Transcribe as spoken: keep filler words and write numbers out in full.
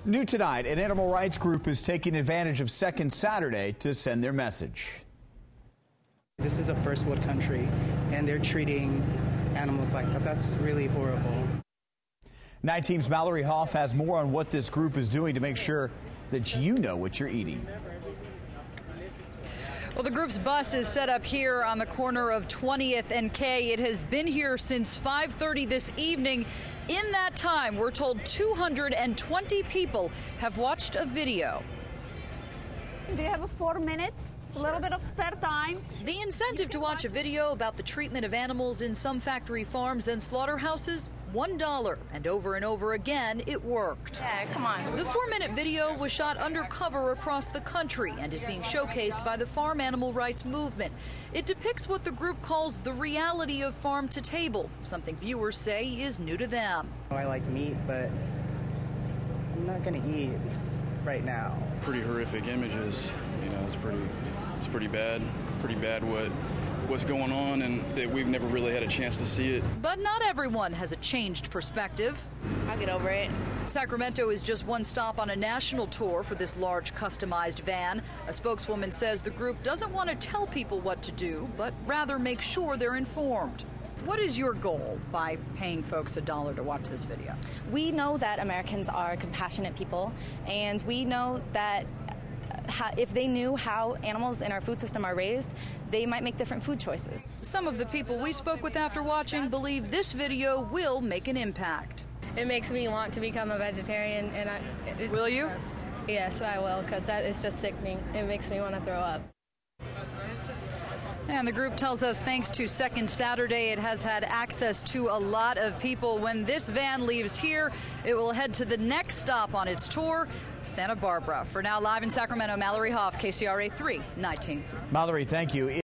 New tonight, an animal rights group is taking advantage of Second Saturday to send their message. This is a first world country, and they're treating animals like that. That's really horrible. Night Team's Mallory Hoff has more on what this group is doing to make sure that you know what you're eating. Well, the group's bus is set up here on the corner of twentieth and K. It has been here since five thirty this evening. In that time, we're told two hundred twenty people have watched a video. Do you have four minutes? It's a little bit of spare time. The incentive to watch a video about the treatment of animals in some factory farms and slaughterhouses, one dollar. And over and over again, it worked. Yeah, come on. The four-minute video was shot undercover across the country and is being showcased by the farm animal rights movement. It depicts what the group calls the reality of farm to table, something viewers say is new to them. I like meat, but I'm not going to eat right now. Pretty horrific images. You know, it's pretty, it's pretty bad. Pretty bad what what's going on, and that we've never really had a chance to see it. But not everyone has a changed perspective. I'll get over it. Sacramento is just one stop on a national tour for this large customized van. A spokeswoman says the group doesn't want to tell people what to do, but rather make sure they're informed. What is your goal by paying folks a dollar to watch this video? We know that Americans are compassionate people, and we know that if they knew how animals in our food system are raised, they might make different food choices. Some of the people we spoke with after watching believe this video will make an impact. It makes me want to become a vegetarian, and I... It, will you? Yes, I will, because that is just sickening. It makes me want to throw up. And the group tells us thanks to Second Saturday, it has had access to a lot of people. When this van leaves here, it will head to the next stop on its tour, Santa Barbara. For now, live in Sacramento, Mallory Hoff, K C R A three, nineteen. Mallory, thank you.